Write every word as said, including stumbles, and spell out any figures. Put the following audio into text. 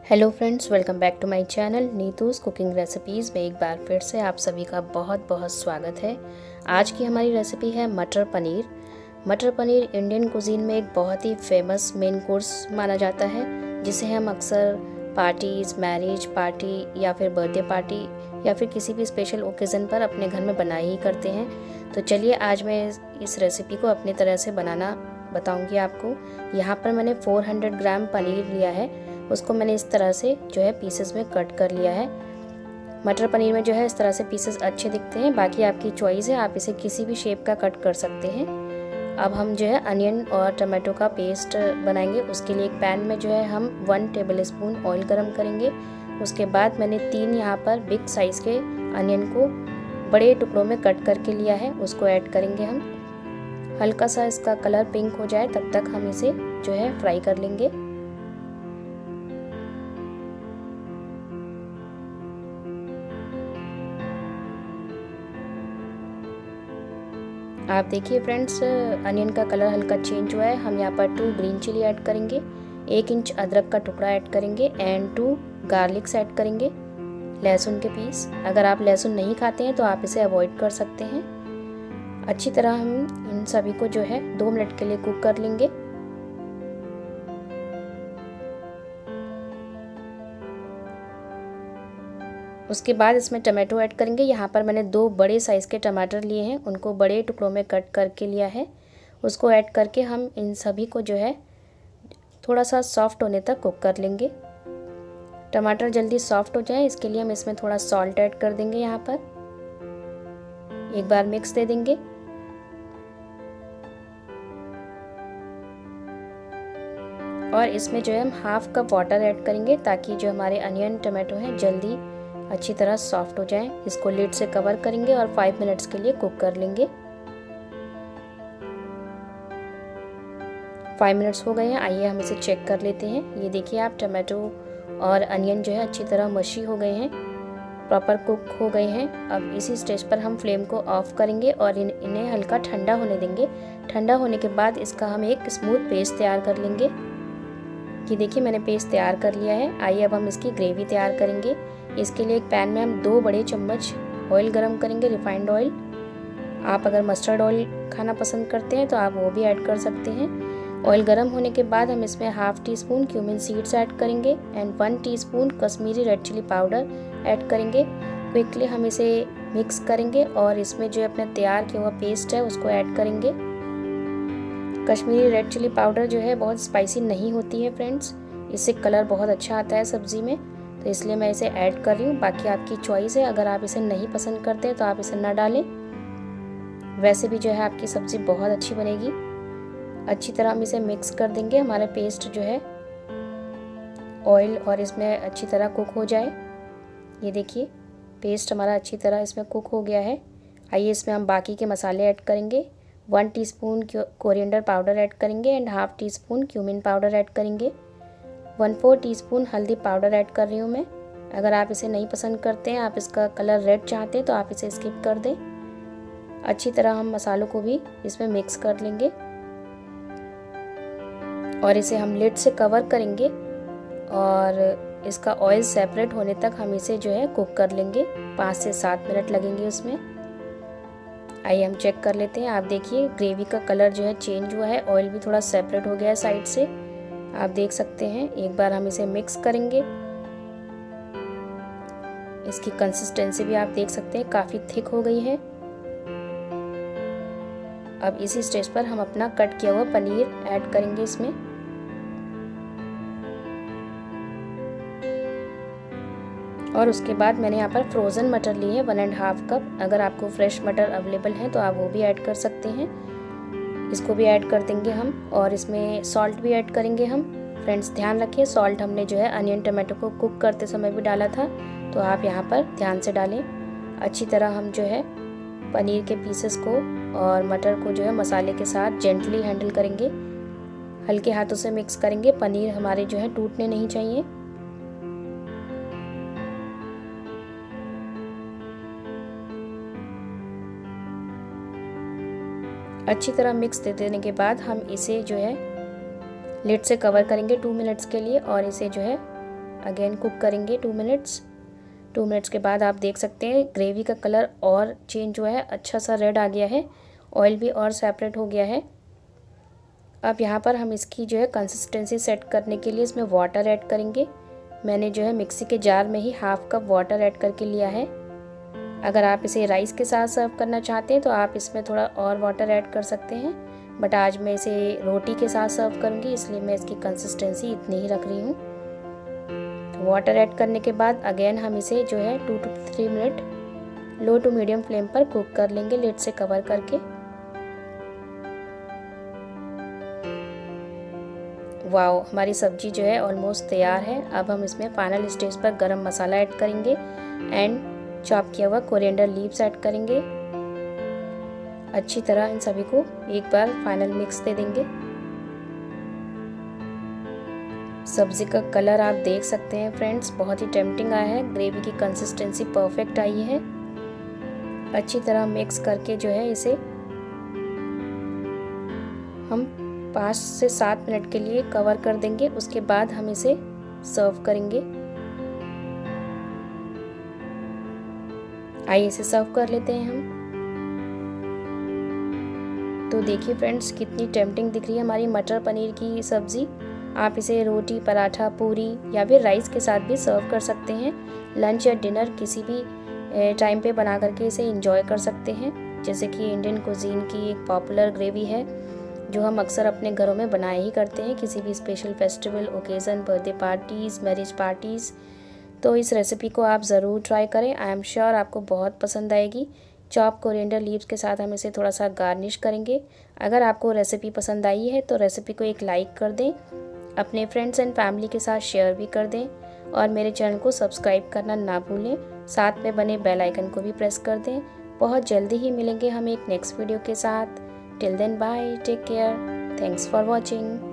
Hello friends, welcome back to my channel Neetu's cooking recipes में एक बार फिर से आप सभी का बहुत बहुत स्वागत है। आज की हमारी रेसिपी है मटर पनीर। मटर पनीर इंडियन कुजीन में एक बहुत ही फेमस मेन कोर्स माना जाता है, जिसे हम अक्सर पार्टीज़, मैरिज पार्टी या फिर बर्थडे पार्टी या फिर किसी भी स्पेशल ओकेज़न पर अपने घर में बनाए ही करते हैं। तो चलिए आज मैं इस रेसिपी को अपनी तरह से बनाना बताऊँगी आपको। यहाँ पर मैंने चार सौ ग्राम पनीर लिया है, उसको मैंने इस तरह से जो है पीसेस में कट कर लिया है। मटर पनीर में जो है इस तरह से पीसेस अच्छे दिखते हैं, बाकी आपकी चॉइस है, आप इसे किसी भी शेप का कट कर सकते हैं। अब हम जो है अनियन और टमाटो का पेस्ट बनाएंगे। उसके लिए एक पैन में जो है हम वन टेबल स्पून ऑयल गरम करेंगे। उसके बाद मैंने तीन यहाँ पर बिग साइज़ के अनियन को बड़े टुकड़ों में कट करके लिया है, उसको ऐड करेंगे हम। हल्का सा इसका कलर पिंक हो जाए तब तक हम इसे जो है फ्राई कर लेंगे। आप देखिए फ्रेंड्स, अनियन का कलर हल्का चेंज हुआ है। हम यहाँ पर टू ग्रीन चिली ऐड करेंगे, एक इंच अदरक का टुकड़ा ऐड करेंगे एंड टू गार्लिक्स ऐड करेंगे, लहसुन के पीस। अगर आप लहसुन नहीं खाते हैं तो आप इसे अवॉइड कर सकते हैं। अच्छी तरह हम इन सभी को जो है दो मिनट के लिए कुक कर लेंगे। उसके बाद इसमें टमाटो ऐड करेंगे। यहाँ पर मैंने दो बड़े साइज़ के टमाटर लिए हैं, उनको बड़े टुकड़ों में कट करके लिया है। उसको ऐड करके हम इन सभी को जो है थोड़ा सा सॉफ्ट होने तक कुक कर लेंगे। टमाटर जल्दी सॉफ्ट हो जाए इसके लिए हम इसमें थोड़ा सॉल्ट ऐड कर देंगे। यहाँ पर एक बार मिक्स दे देंगे। और इसमें जो है हम हाफ कप वाटर ऐड करेंगे ताकि जो हमारे अनियन टमाटो हैं जल्दी अच्छी तरह सॉफ्ट हो जाए। इसको लिड से कवर करेंगे और फाइव मिनट्स के लिए कुक कर लेंगे। फाइव मिनट्स हो गए हैं, आइए हम इसे चेक कर लेते हैं। ये देखिए आप, टमाटो और अनियन जो है अच्छी तरह मशी हो गए हैं, प्रॉपर कुक हो गए हैं। अब इसी स्टेज पर हम फ्लेम को ऑफ करेंगे और इन इन्हें हल्का ठंडा होने देंगे। ठंडा होने के बाद इसका हम एक स्मूथ पेस्ट तैयार कर लेंगे। कि देखिए मैंने पेस्ट तैयार कर लिया है। आइए अब हम इसकी ग्रेवी तैयार करेंगे। इसके लिए एक पैन में हम दो बड़े चम्मच ऑयल गरम करेंगे, रिफाइंड ऑयल। आप अगर मस्टर्ड ऑयल खाना पसंद करते हैं तो आप वो भी ऐड कर सकते हैं। ऑयल गरम होने के बाद हम इसमें half teaspoon cumin seeds add करेंगे and one teaspoon Kashmiri red chilli powder add करेंगे। क्विकली हम इसे मिक्स करेंगे और इसमें जो अपना तैयार किया हुआ पेस्ट है उसको ऐड करेंगे। कश्मीरी रेड चिली पाउडर जो है बहुत स्पाइसी नहीं होती है फ्रेंड्स, इससे कलर बहुत अच्छा आता है सब्ज़ी में, तो इसलिए मैं इसे ऐड कर रही हूँ। बाकी आपकी चॉइस है, अगर आप इसे नहीं पसंद करते तो आप इसे ना डालें। वैसे भी जो है आपकी सब्ज़ी बहुत अच्छी बनेगी। अच्छी तरह हम इसे मिक्स कर देंगे। हमारा पेस्ट जो है ऑयल और इसमें अच्छी तरह कुक हो जाए। ये देखिए पेस्ट हमारा अच्छी तरह इसमें कुक हो गया है। आइए इसमें हम बाकी के मसाले ऐड करेंगे। One teaspoon coriander powder add करेंगे and half teaspoon cumin powder add करेंगे। वन फोर टीस्पून हल्दी पाउडर ऐड कर रही हूँ मैं। अगर आप इसे नहीं पसंद करते हैं, आप इसका कलर रेड चाहते हैं तो आप इसे स्किप कर दें। अच्छी तरह हम मसालों को भी इसमें मिक्स कर लेंगे और इसे हम लिड से कवर करेंगे और इसका ऑयल सेपरेट होने तक हम इसे जो है कुक कर लेंगे। पाँच से सात मिनट लगेंगे उसमें। आइए हम चेक कर लेते हैं। आप देखिए ग्रेवी का कलर जो है चेंज हुआ है, ऑयल भी थोड़ा सेपरेट हो गया है साइड से, आप देख सकते हैं। एक बार हम इसे मिक्स करेंगे। इसकी कंसिस्टेंसी भी आप देख सकते हैं काफ़ी थिक हो गई है। अब इसी स्टेज पर हम अपना कट किया हुआ पनीर ऐड करेंगे इसमें। और उसके बाद मैंने यहाँ पर फ्रोज़न मटर लिए हैं वन एंड हाफ कप। अगर आपको फ्रेश मटर अवेलेबल है तो आप वो भी ऐड कर सकते हैं। इसको भी ऐड कर देंगे हम और इसमें सॉल्ट भी ऐड करेंगे हम। फ्रेंड्स ध्यान रखिए, सॉल्ट हमने जो है अनियन टमाटो को कुक करते समय भी डाला था, तो आप यहाँ पर ध्यान से डालें। अच्छी तरह हम जो है पनीर के पीसेस को और मटर को जो है मसाले के साथ जेंटली हैंडल करेंगे। हल्के हाथों से मिक्स करेंगे। पनीर हमारे जो है टूटने नहीं चाहिए। अच्छी तरह मिक्स दे देने के बाद हम इसे जो है लिड से कवर करेंगे टू मिनट्स के लिए और इसे जो है अगेन कुक करेंगे टू मिनट्स। टू मिनट्स के बाद आप देख सकते हैं ग्रेवी का कलर और चेंज हुआ है, अच्छा सा रेड आ गया है, ऑयल भी और सेपरेट हो गया है। अब यहाँ पर हम इसकी जो है कंसिस्टेंसी सेट करने के लिए इसमें वाटर ऐड करेंगे। मैंने जो है मिक्सी के जार में ही हाफ कप वाटर ऐड करके लिया है। अगर आप इसे राइस के साथ सर्व करना चाहते हैं तो आप इसमें थोड़ा और वाटर ऐड कर सकते हैं, बट आज मैं इसे रोटी के साथ सर्व करूँगी, इसलिए मैं इसकी कंसिस्टेंसी इतनी ही रख रही हूँ। वाटर ऐड करने के बाद अगेन हम इसे जो है two two three minute low to medium flame पर कुक कर लेंगे लिड से कवर करके। वाओ, हमारी सब्जी जो है ऑलमोस्ट तैयार है। अब हम इसमें फाइनल स्टेज पर गरम मसाला ऐड करेंगे एंड चॉप किया हुआ कोरिएंडर लीव्स ऐड करेंगे। अच्छी तरह इन सभी को एक बार फाइनल मिक्स दे देंगे। सब्जी का कलर आप देख सकते हैं फ्रेंड्स, बहुत ही टेम्पटिंग आया है। ग्रेवी की कंसिस्टेंसी परफेक्ट आई है। अच्छी तरह मिक्स करके जो है इसे हम पाँच से सात मिनट के लिए कवर कर देंगे। उसके बाद हम इसे सर्व करेंगे। आइए इसे सर्व कर लेते हैं हम। तो देखिए फ्रेंड्स, कितनी टेम्पटिंग दिख रही है हमारी मटर पनीर की सब्ज़ी। आप इसे रोटी, पराठा, पूरी या फिर राइस के साथ भी सर्व कर सकते हैं। लंच या डिनर किसी भी टाइम पे बना करके इसे एंजॉय कर सकते हैं। जैसे कि इंडियन कुजीन की एक पॉपुलर ग्रेवी है जो हम अक्सर अपने घरों में बनाए ही करते हैं किसी भी special festival, occasion, birthday parties, marriage parties. तो इस रेसिपी को आप ज़रूर ट्राई करें, आई एम श्योर आपको बहुत पसंद आएगी। चॉप कोरिएंडर लीव्स के साथ हम इसे थोड़ा सा गार्निश करेंगे। अगर आपको रेसिपी पसंद आई है तो रेसिपी को एक लाइक कर दें, अपने फ्रेंड्स एंड फैमिली के साथ शेयर भी कर दें और मेरे चैनल को सब्सक्राइब करना ना भूलें। साथ में बने बेल आइकन को भी प्रेस कर दें। बहुत जल्दी ही मिलेंगे हम एक नेक्स्ट वीडियो के साथ। Till then bye, take care, thanks for watching.